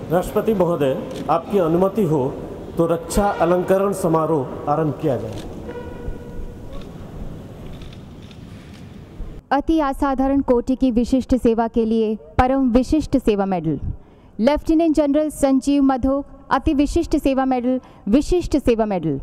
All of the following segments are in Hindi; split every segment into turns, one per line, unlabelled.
राष्ट्रपति महोदय, आपकी अनुमति हो तो रक्षा अलंकरण समारोह आरंभ किया जाए।
अति असाधारण कोटि की विशिष्ट सेवा के लिए परम विशिष्ट सेवा medal lieutenant general Sanjeev Madhok, अति विशिष्ट सेवा मेडल, विशिष्ट सेवा medal.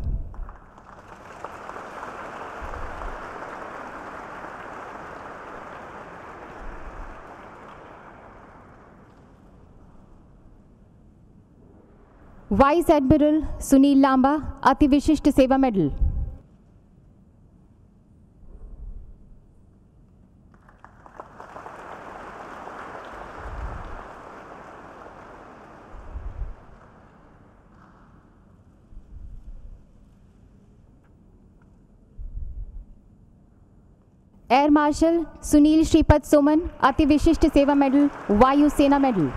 Vice admiral Sunil Lamba, अति विशिष्ट सेवा medal. Air marshal Sunil Shripad Soman, अति विशिष्ट सेवा मेडल, वायु सेना medal.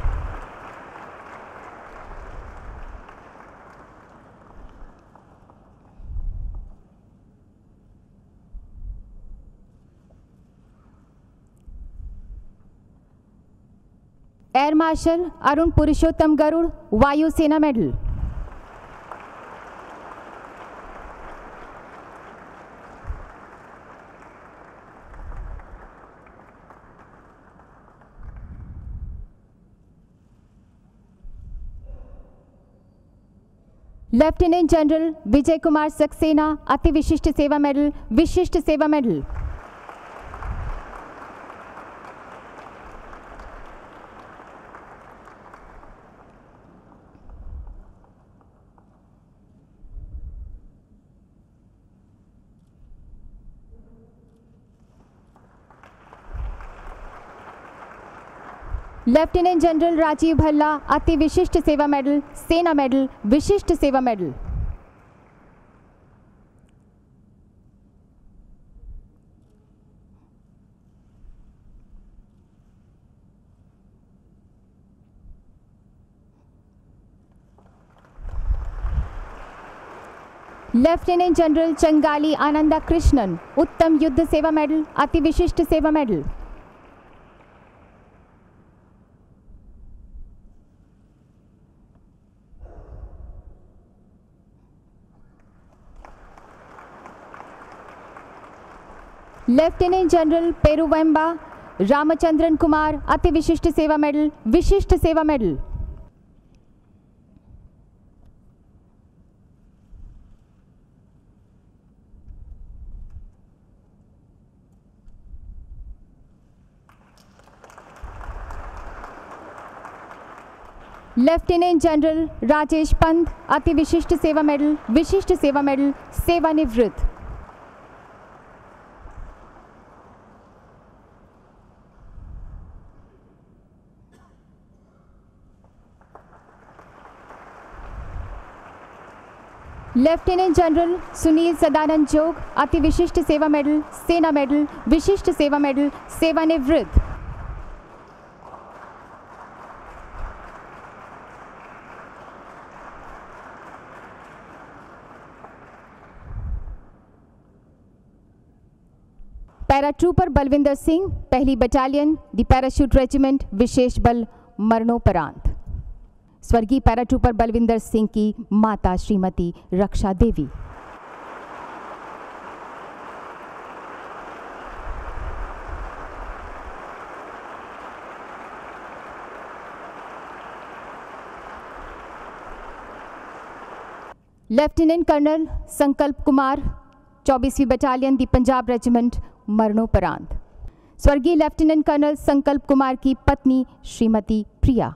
Air marshal Arun Purushottam Garud, वायु सेना medal. Lieutenant general Vijay Kumar Saxena, अति विशिष्ट सेवा मेडल, विशिष्ट सेवा medal. Lieutenant general Rajiv Bhalla, अति विशिष्ट सेवा मेडल, सेना मेडल, विशिष्ट सेवा medal. Lieutenant general Changali Ananda Krishnan, उत्तम युद्ध सेवा मेडल, अति विशिष्ट सेवा medal. Lieutenant general Peruvemba Ramachandran Kumar, अति विशिष्ट सेवा मेडल, विशिष्ट सेवा medal. Lieutenant general Rajesh Pant, अति विशिष्ट सेवा मेडल, विशिष्ट सेवा मेडल, सेवानिवृत्त। लेफ्टिनेंट जनरल सुनील सदानंद जोग, अति विशिष्ट सेवा मेडल, सेना मेडल, विशिष्ट सेवा मेडल, सेवानिवृत्त। पैराट्रूपर बलविंदर सिंह, पहली बटालियन, द पैराशूट रेजिमेंट, विशेष बल, मरणोपरांत। स्वर्गीय पैराट्रूपर बलविंदर सिंह की माता श्रीमती रक्षा देवी। लेफ्टिनेंट कर्नल संकल्प कुमार, 24वीं बटालियन, दी पंजाब रेजिमेंट, मरणोपरांत। स्वर्गीय लेफ्टिनेंट कर्नल संकल्प कुमार की पत्नी श्रीमती प्रिया।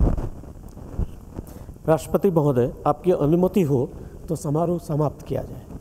राष्ट्रपति महोदय, आपकी अनुमति हो तो समारोह समाप्त किया जाए।